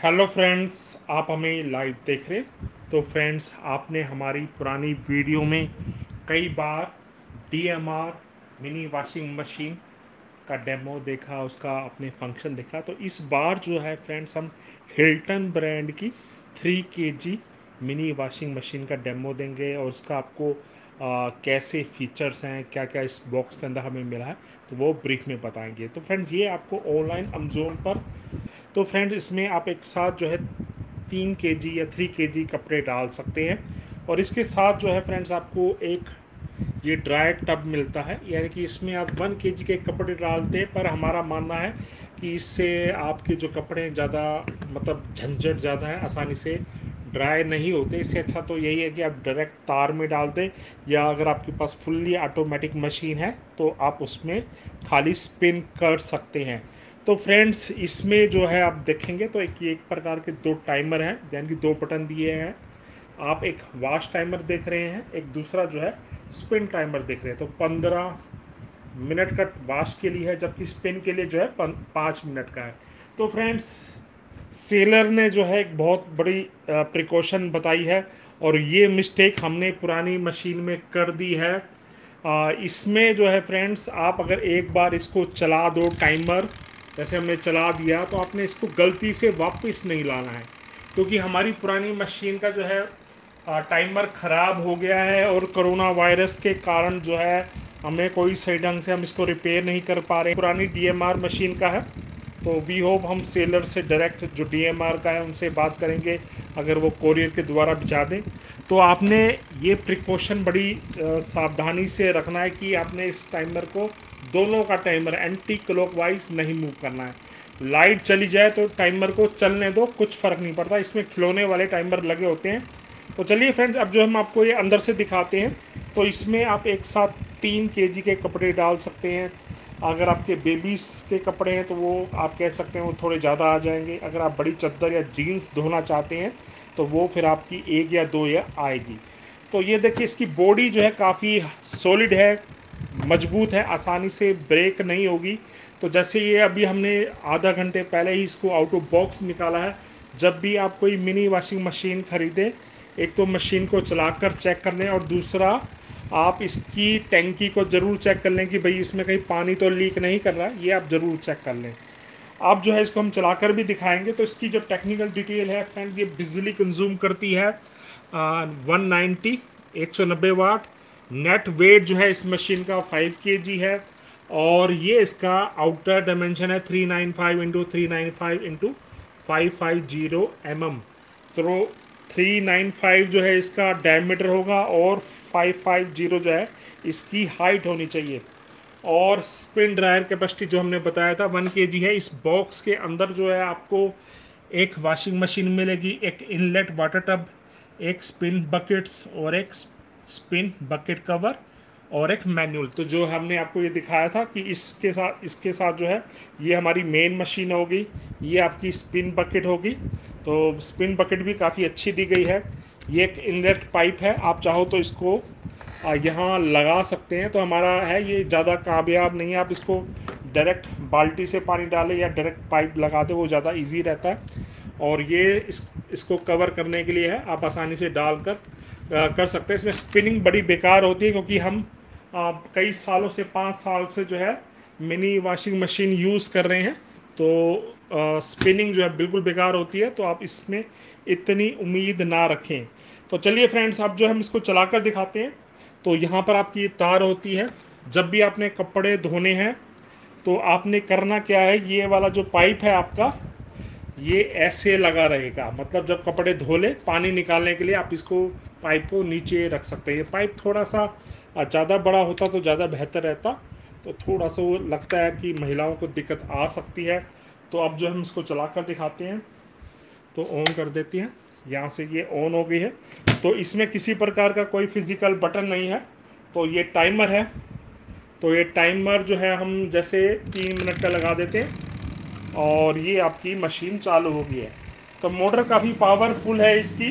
Hello friends, आप हमें live देख रहे। तो फ्रेंड्स, आपने हमारी पुरानी वीडियो में कई बार डीएमआर मिनी वॉशिंग मशीन का डेमो देखा, उसका आपने फंक्शन देखा। तो इस बार जो है फ्रेंड्स, हम हिल्टन ब्रांड की 3 kg मिनी वॉशिंग मशीन का डेमो देंगे और उसका आपको कैसे फीचर्स हैं, क्या क्या इस बॉक्स के अंदर हमें मिला है, तो वो ब्रीफ में बताएंगे। तो फ्रेंड्स, ये आपको ऑनलाइन अमेजोन पर, तो फ्रेंड्स इसमें आप एक साथ जो है 3 kg या 3 kg कपड़े डाल सकते हैं। और इसके साथ जो है फ्रेंड्स, आपको एक ये ड्राई टब मिलता है, यानी कि इसमें आप 1 kg के कपड़े डालते हैं। पर हमारा मानना है कि इससे आपके जो कपड़े हैं ज़्यादा मतलब झंझट ज़्यादा है, आसानी से ड्राई नहीं होते। इससे अच्छा तो यही है कि आप डायरेक्ट तार में डाल दें, या अगर आपके पास फुल्ली ऑटोमेटिक मशीन है तो आप उसमें खाली स्पिन कर सकते हैं। तो फ्रेंड्स, इसमें जो है आप देखेंगे तो एक प्रकार के 2 टाइमर हैं, यानी कि 2 बटन दिए हैं। आप एक वॉश टाइमर देख रहे हैं, एक दूसरा जो है स्पिन टाइमर देख रहे हैं। तो 15 मिनट का वॉश के लिए है, जबकि स्पिन के लिए जो है 5 मिनट का है। तो फ्रेंड्स, सेलर ने जो है एक बहुत बड़ी प्रिकॉशन बताई है, और ये मिस्टेक हमने पुरानी मशीन में कर दी है। इसमें जो है फ्रेंड्स, आप अगर एक बार इसको चला दो टाइमर, जैसे हमने चला दिया, तो आपने इसको गलती से वापस नहीं लाना है, क्योंकि हमारी पुरानी मशीन का जो है टाइमर ख़राब हो गया है, और कोरोना वायरस के कारण जो है हमें कोई सही ढंग से हम इसको रिपेयर नहीं कर पा रहे। पुरानी डीएमआर मशीन का है, तो वी होप हम सेलर से डायरेक्ट जो डीएमआर का है उनसे बात करेंगे, अगर वो कोरियर के द्वारा भिजा दें। तो आपने ये प्रिकॉशन बड़ी सावधानी से रखना है कि आपने इस टाइमर को, दोनों का टाइमर एंटी क्लॉकवाइज नहीं मूव करना है। लाइट चली जाए तो टाइमर को चलने दो, कुछ फ़र्क नहीं पड़ता। इसमें खिलौने वाले टाइमर लगे होते हैं। तो चलिए फ्रेंड्स, अब जो हम आपको ये अंदर से दिखाते हैं। तो इसमें आप एक साथ 3 kg के कपड़े डाल सकते हैं। अगर आपके बेबीज़ के कपड़े हैं तो वो आप कह सकते हैं वो थोड़े ज़्यादा आ जाएंगे। अगर आप बड़ी चद्दर या जीन्स धोना चाहते हैं तो वो फिर आपकी 1 या 2 या आएगी। तो ये देखिए, इसकी बॉडी जो है काफ़ी सॉलिड है, मजबूत है, आसानी से ब्रेक नहीं होगी। तो जैसे ये अभी हमने आधा घंटे पहले ही इसको आउट ऑफ बॉक्स निकाला है। जब भी आप कोई मिनी वॉशिंग मशीन ख़रीदें, एक तो मशीन को चलाकर चेक कर लें, और दूसरा आप इसकी टैंकी को ज़रूर चेक कर लें कि भाई इसमें कहीं पानी तो लीक नहीं कर रहा है, ये आप ज़रूर चेक कर लें। आप जो है इसको हम चलाकर भी दिखाएंगे। तो इसकी जो टेक्निकल डिटेल है फ्रेंड्स, ये बिजली कंज्यूम करती है 190 वाट। नेट वेट जो है इस मशीन का 5 kg है, और ये इसका आउटर डायमेंशन है 395 इंटू 395 इंटू 550 mm। तो 395 जो है इसका डायमीटर होगा, और 550 जो है इसकी हाइट होनी चाहिए। और स्पिन ड्रायर कैपेसिटी जो हमने बताया था 1 kg है। इस बॉक्स के अंदर जो है आपको एक वॉशिंग मशीन मिलेगी, एक इनलेट वाटर टब, एक स्पिन बकेट्स, और एक स्पिन बकेट कवर, और एक मैनुअल। तो जो हमने आपको ये दिखाया था कि इसके साथ जो है ये हमारी मेन मशीन होगी, ये आपकी स्पिन बकेट होगी। तो स्पिन बकेट भी काफ़ी अच्छी दी गई है। ये एक इनलेट पाइप है, आप चाहो तो इसको यहाँ लगा सकते हैं। तो हमारा है ये ज़्यादा कामयाब नहीं है, आप इसको डायरेक्ट बाल्टी से पानी डालें या डायरेक्ट पाइप लगा दें, वो ज़्यादा इजी रहता है। और ये इसको कवर करने के लिए है, आप आसानी से डालकर कर सकते हैं। इसमें स्पिनिंग बड़ी बेकार होती है, क्योंकि हम कई सालों से 5 साल से जो है मिनी वॉशिंग मशीन यूज़ कर रहे हैं। तो स्पिनिंग जो है बिल्कुल बेकार होती है, तो आप इसमें इतनी उम्मीद ना रखें। तो चलिए फ्रेंड्स, अब जो हम इसको चलाकर दिखाते हैं। तो यहाँ पर आपकी ये तार होती है। जब भी आपने कपड़े धोने हैं तो आपने करना क्या है, ये वाला जो पाइप है आपका, ये ऐसे लगा रहेगा। मतलब जब कपड़े धो ले, पानी निकालने के लिए आप इसको पाइप को नीचे रख सकते हैं। ये पाइप थोड़ा सा ज़्यादा बड़ा होता तो ज़्यादा बेहतर रहता, तो थोड़ा सा वो लगता है कि महिलाओं को दिक्कत आ सकती है। तो अब जो हम इसको चला कर दिखाते हैं, तो ऑन कर देती हैं, यहाँ से ये ऑन हो गई है। तो इसमें किसी प्रकार का कोई फिज़िकल बटन नहीं है। तो ये टाइमर है, तो ये टाइमर जो है हम जैसे 3 मिनट का लगा देते हैं, और ये आपकी मशीन चालू हो गई है। तो मोटर काफ़ी पावरफुल है इसकी,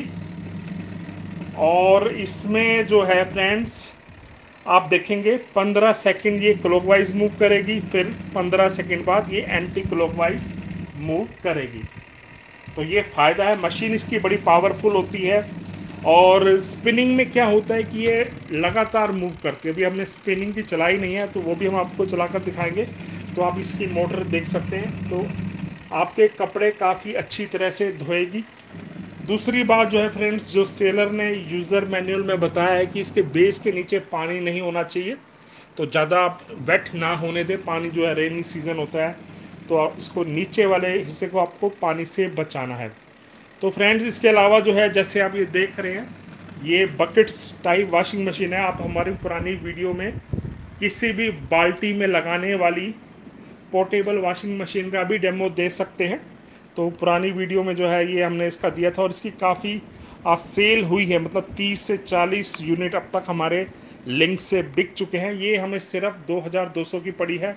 और इसमें जो है फ्रेंड्स आप देखेंगे 15 सेकंड ये क्लॉकवाइज मूव करेगी, फिर 15 सेकंड बाद ये एंटी क्लॉकवाइज मूव करेगी। तो ये फ़ायदा है, मशीन इसकी बड़ी पावरफुल होती है। और स्पिनिंग में क्या होता है कि ये लगातार मूव करती है। अभी हमने स्पिनिंग की चलाई नहीं है, तो वो भी हम आपको चलाकर दिखाएंगे। तो आप इसकी मोटर देख सकते हैं, तो आपके कपड़े काफ़ी अच्छी तरह से धोएगी। दूसरी बात जो है फ्रेंड्स, जो सेलर ने यूज़र मैनुअल में बताया है कि इसके बेस के नीचे पानी नहीं होना चाहिए, तो ज़्यादा वेट ना होने दे। पानी जो है, रेनी सीज़न होता है, तो आप इसको नीचे वाले हिस्से को आपको पानी से बचाना है। तो फ्रेंड्स, इसके अलावा जो है, जैसे आप ये देख रहे हैं, ये बकेट्स टाइप वॉशिंग मशीन है। आप हमारी पुरानी वीडियो में किसी भी बाल्टी में लगाने वाली पोर्टेबल वॉशिंग मशीन का भी डेमो दे सकते हैं। तो पुरानी वीडियो में जो है, ये हमने इसका दिया था, और इसकी काफ़ी सेल हुई है। मतलब 30 से 40 यूनिट अब तक हमारे लिंक से बिक चुके हैं। ये हमें सिर्फ 2200 की पड़ी है।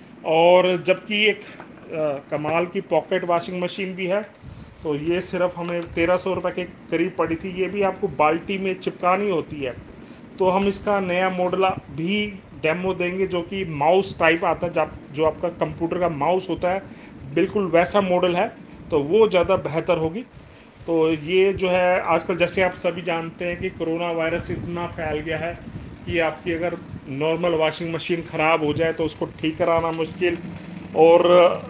और जबकि एक कमाल की पॉकेट वॉशिंग मशीन भी है, तो ये सिर्फ हमें 1300 रुपये के करीब पड़ी थी। ये भी आपको बाल्टी में चिपकानी होती है। तो हम इसका नया मॉडल भी डेमो देंगे, जो कि माउस टाइप आता है, जो आपका कंप्यूटर का माउस होता है, बिल्कुल वैसा मॉडल है। तो वो ज़्यादा बेहतर होगी। तो ये जो है, आजकल जैसे आप सभी जानते हैं कि कोरोना वायरस इतना फैल गया है कि आपकी अगर नॉर्मल वॉशिंग मशीन ख़राब हो जाए तो उसको ठीक कराना मुश्किल। और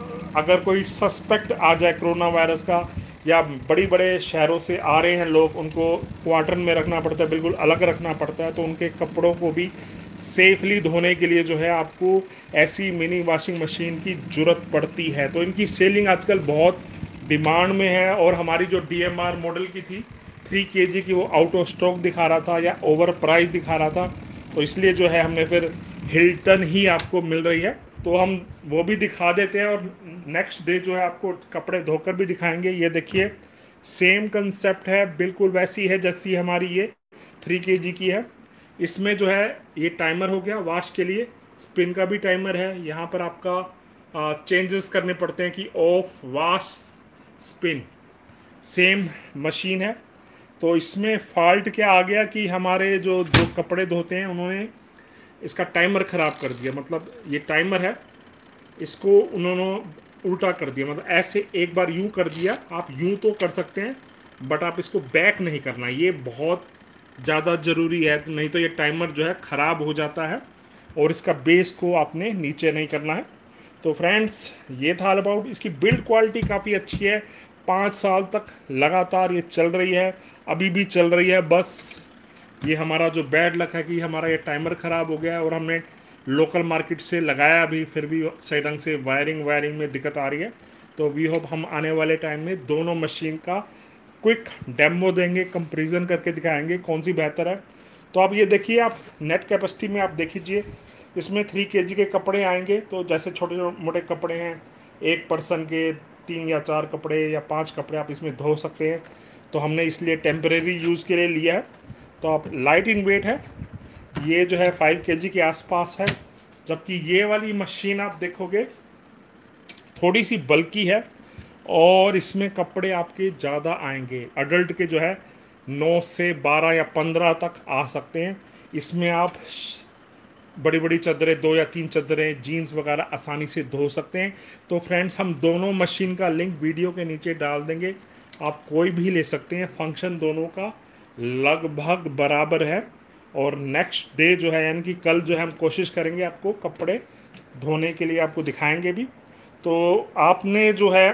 अगर कोई सस्पेक्ट आ जाए कोरोना वायरस का, या बड़ी बड़े शहरों से आ रहे हैं लोग, उनको क्वार्टर में रखना पड़ता है, बिल्कुल अलग रखना पड़ता है। तो उनके कपड़ों को भी सेफली धोने के लिए जो है, आपको ऐसी मिनी वॉशिंग मशीन की ज़रूरत पड़ती है। तो इनकी सेलिंग आजकल बहुत डिमांड में है। और हमारी जो DMR मॉडल की थी 3 kg की, वो आउट ऑफ स्टॉक दिखा रहा था या ओवर प्राइस दिखा रहा था। तो इसलिए जो है, हमने फिर हिल्टन ही आपको मिल रही है, तो हम वो भी दिखा देते हैं। और नेक्स्ट डे जो है, आपको कपड़े धोकर भी दिखाएंगे। ये देखिए, सेम कंसेप्ट है, बिल्कुल वैसी है जैसी हमारी ये 3 kg की है। इसमें जो है, ये टाइमर हो गया वॉश के लिए, स्पिन का भी टाइमर है। यहाँ पर आपका चेंजेस करने पड़ते हैं कि off, wash, spin. Same machine है। तो इसमें फॉल्ट क्या आ गया कि हमारे जो जो कपड़े धोते हैं, उन्होंने इसका टाइमर ख़राब कर दिया। मतलब ये टाइमर है, इसको उन्होंने उल्टा कर दिया। मतलब ऐसे एक बार यूं कर दिया, आप यूं तो कर सकते हैं, बट आप इसको बैक नहीं करना। ये बहुत ज़्यादा ज़रूरी है, नहीं तो ये टाइमर जो है ख़राब हो जाता है। और इसका बेस को आपने नीचे नहीं करना है। तो फ्रेंड्स, ये था ऑल अबाउट। इसकी बिल्ड क्वालिटी काफ़ी अच्छी है, 5 साल तक लगातार ये चल रही है, अभी भी चल रही है। बस ये हमारा जो बैड लक है कि हमारा ये टाइमर ख़राब हो गया है, और हमने लोकल मार्केट से लगाया भी, फिर भी सही ढंग से वायरिंग में दिक्कत आ रही है। तो वी होप हम आने वाले टाइम में दोनों मशीन का क्विक डेमो देंगे, कंपैरिजन करके दिखाएंगे कौन सी बेहतर है। तो आप ये देखिए, आप नेट कैपेसिटी में आप देख लीजिए, इसमें 3 kg के कपड़े आएंगे। तो जैसे छोटे मोटे कपड़े हैं, एक पर्सन के 3 या 4 कपड़े या 5 कपड़े आप इसमें धो सकते हैं। तो हमने इसलिए टेम्परेरी यूज़ के लिए लिया है। तो आप लाइट इन वेट है, ये जो है 5 kg के आसपास है। जबकि ये वाली मशीन आप देखोगे थोड़ी सी बल्की है, और इसमें कपड़े आपके ज़्यादा आएंगे। अडल्ट के जो है 9 से 12 या 15 तक आ सकते हैं। इसमें आप बड़ी बड़ी चादरें, 2 या 3 चादरें, जीन्स वगैरह आसानी से धो सकते हैं। तो फ्रेंड्स, हम दोनों मशीन का लिंक वीडियो के नीचे डाल देंगे, आप कोई भी ले सकते हैं। फंक्शन दोनों का लगभग बराबर है। और नेक्स्ट डे जो है, यानी कि कल जो है, हम कोशिश करेंगे आपको कपड़े धोने के लिए आपको दिखाएंगे भी। तो आपने जो है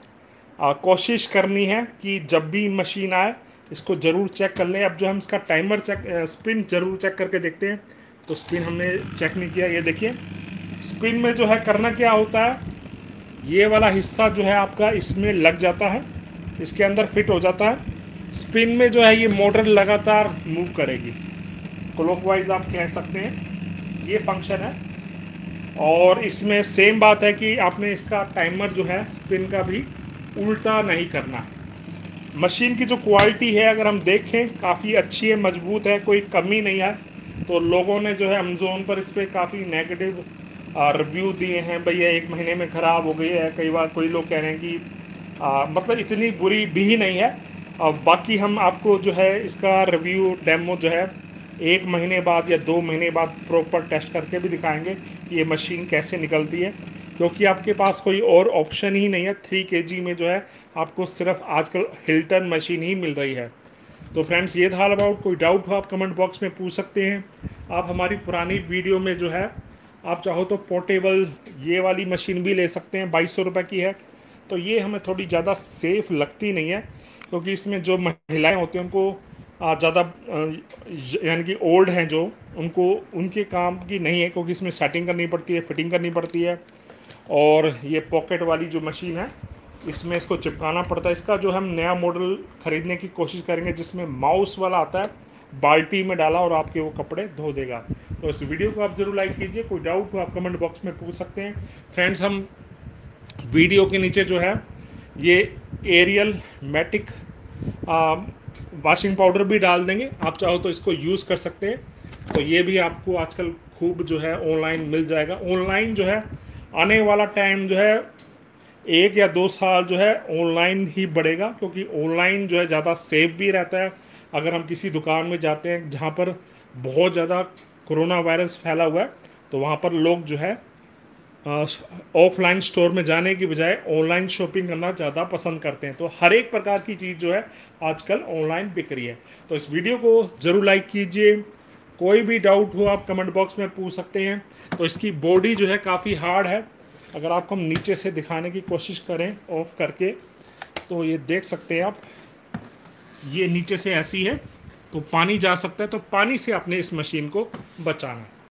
कोशिश करनी है कि जब भी मशीन आए इसको ज़रूर चेक कर लें। अब जो हम इसका टाइमर स्पिन ज़रूर चेक करके देखते हैं। तो स्पिन हमने चेक नहीं किया। ये देखिए, स्पिन में जो है करना क्या होता है, ये वाला हिस्सा जो है आपका इसमें लग जाता है, इसके अंदर फिट हो जाता है। स्पिन में जो है ये मोटर लगातार मूव करेगी, क्लॉकवाइज आप कह सकते हैं, ये फंक्शन है। और इसमें सेम बात है कि आपने इसका टाइमर जो है स्पिन का भी उल्टा नहीं करना है। मशीन की जो क्वालिटी है अगर हम देखें, काफ़ी अच्छी है, मजबूत है, कोई कमी नहीं है। तो लोगों ने जो है अमेज़ोन पर इस पर काफ़ी नेगेटिव रिव्यू दिए हैं, भैया 1 महीने में ख़राब हो गई है। कई बार कोई लोग कह रहे हैं कि मतलब इतनी बुरी भी नहीं है। और बाकी हम आपको जो है इसका रिव्यू डेमो जो है 1 महीने बाद या 2 महीने बाद प्रॉपर टेस्ट करके भी दिखाएंगे कि ये मशीन कैसे निकलती है। क्योंकि आपके पास कोई और ऑप्शन ही नहीं है। 3 kg में जो है आपको सिर्फ आजकल हिल्टन मशीन ही मिल रही है। तो फ्रेंड्स, ये था ऑल अबाउट। कोई डाउट हो आप कमेंट बॉक्स में पूछ सकते हैं। आप हमारी पुरानी वीडियो में जो है आप चाहो तो पोर्टेबल ये वाली मशीन भी ले सकते हैं, 2200 रुपये की है। तो ये हमें थोड़ी ज़्यादा सेफ़ लगती नहीं है, क्योंकि इसमें जो महिलाएं होती हैं उनको ज़्यादा यानी कि ओल्ड हैं जो, उनको उनके काम की नहीं है, क्योंकि इसमें सेटिंग करनी पड़ती है, फिटिंग करनी पड़ती है। और ये पॉकेट वाली जो मशीन है इसमें इसको चिपकाना पड़ता है। इसका जो हम नया मॉडल ख़रीदने की कोशिश करेंगे जिसमें माउस वाला आता है, बाल्टी में डाला और आपके वो कपड़े धो देगा। तो इस वीडियो को आप ज़रूर लाइक कीजिए। कोई डाउट हो आप कमेंट बॉक्स में पूछ सकते हैं। फ्रेंड्स, हम वीडियो के नीचे जो है ये एरियल मैटिक वॉशिंग पाउडर भी डाल देंगे, आप चाहो तो इसको यूज़ कर सकते हैं। तो ये भी आपको आजकल खूब जो है ऑनलाइन मिल जाएगा। ऑनलाइन जो है आने वाला टाइम जो है 1 या 2 साल जो है ऑनलाइन ही बढ़ेगा, क्योंकि ऑनलाइन जो है ज़्यादा सेफ भी रहता है। अगर हम किसी दुकान में जाते हैं जहाँ पर बहुत ज़्यादा कोरोना वायरस फैला हुआ है, तो वहाँ पर लोग जो है ऑफलाइन स्टोर में जाने की बजाय ऑनलाइन शॉपिंग करना ज़्यादा पसंद करते हैं। तो हर एक प्रकार की चीज़ जो है आजकल ऑनलाइन बिक रही है। तो इस वीडियो को ज़रूर लाइक कीजिए। कोई भी डाउट हो आप कमेंट बॉक्स में पूछ सकते हैं। तो इसकी बॉडी जो है काफ़ी हार्ड है। अगर आपको हम नीचे से दिखाने की कोशिश करें ऑफ करके, तो ये देख सकते हैं आप, ये नीचे से ऐसी है, तो पानी जा सकता है। तो पानी से आपने इस मशीन को बचाना है।